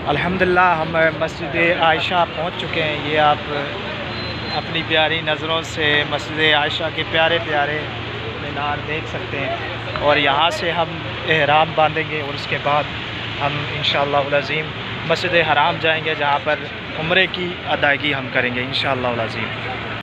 अल्हम्दुलिल्लाह हम मस्जिद आयशा पहुंच चुके हैं। ये आप अपनी प्यारी नज़रों से मस्जिद आयशा के प्यारे प्यारे मीनार देख सकते हैं। और यहाँ से हम एहराम बांधेंगे और उसके बाद हम इंशाअल्लाह अज़ीम मस्जिद हराम जाएंगे, जहाँ पर उम्रे की अदायगी हम करेंगे इंशाअल्लाह अज़ीम।